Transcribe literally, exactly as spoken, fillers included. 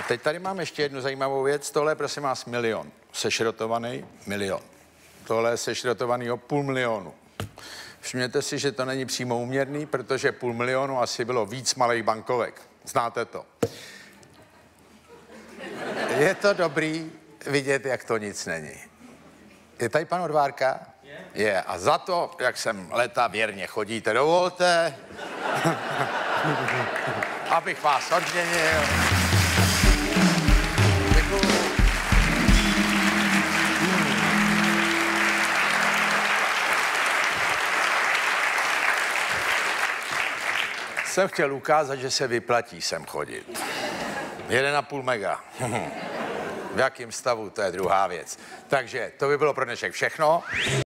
Teď tady mám ještě jednu zajímavou věc. Tohle je prosím vás milion. Sešrotovaný milion. Tohle je sešrotovaný o půl milionu. Všimněte si, že to není přímo úměrný, protože půl milionu asi bylo víc malých bankovek. Znáte to. Je to dobrý vidět, jak to nic není. Je tady pan Odvárka? Je. Je. A za to, jak jsem leta věrně chodíte, dovolte, abych vás odměnil. Děkuju. Jsem chtěl ukázat, že se vyplatí sem chodit. jeden a půl mega. V jakém stavu, to je druhá věc. Takže to by bylo pro dnešek všechno.